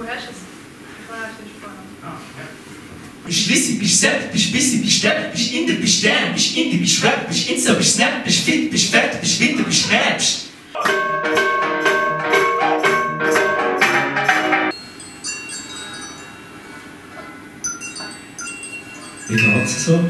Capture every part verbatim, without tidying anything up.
hast du es? Vorher hast du es vorher. Ah, ja. Bist Lissi, bist Sepp, bist Bissi, bist Stepp, bist Inder, bist Stern, bist Indie, bist Rap, bist Insta, bist Snap, bist Fit, bist Fett, bist Winter, bist Herbst. Wie geht's so?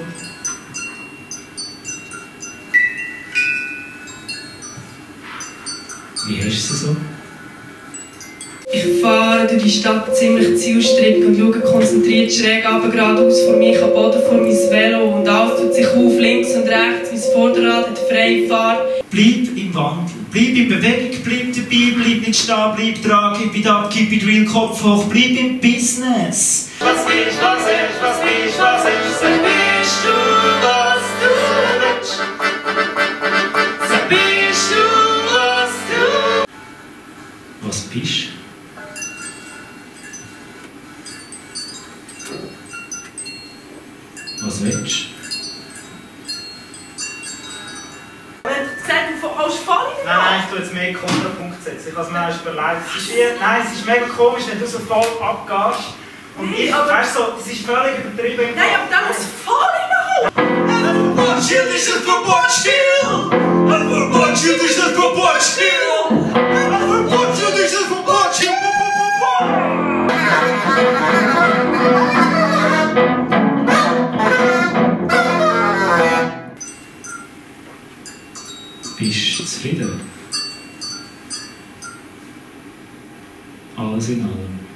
Wie hast du es so? Ich fahre durch die Stadt ziemlich zielstrebig und schaue konzentriert schräg runter, geradeaus vor mich am Boden vor mein Velo und alles tut sich auf, links und rechts, mein Vorderrad hat freie Fahrt. Bleib im Wandel, bleib in Bewegung, bleib dabei, bleib nicht stehen, bleib dran, gib it up, gib it real, Kopf hoch, bleib im Business. Was bist, was ist, was bist, was ist, sag bist du, was du willst. Sag bist du, was du. Was bist du? Was willst du? Wenn du gesagt hast, du hast voll in Nein, nein, ich tue jetzt mehr Kontrapunkt setzen. Ich habe es mir erst überlegt. Es ist wie, nein, es ist mega komisch, wenn du so voll abgehst. Und Nein, ich, aber- weißt du, so, das ist völlig übertrieben. Nein, aber da muss voll in Verbotsschild ist ein Verbotsschild! Ein Verbotsschild ist ein Verbotsschild! Ein Verbotsschild ist ein Verbotsschild! Bist du zufrieden? Alles in allem.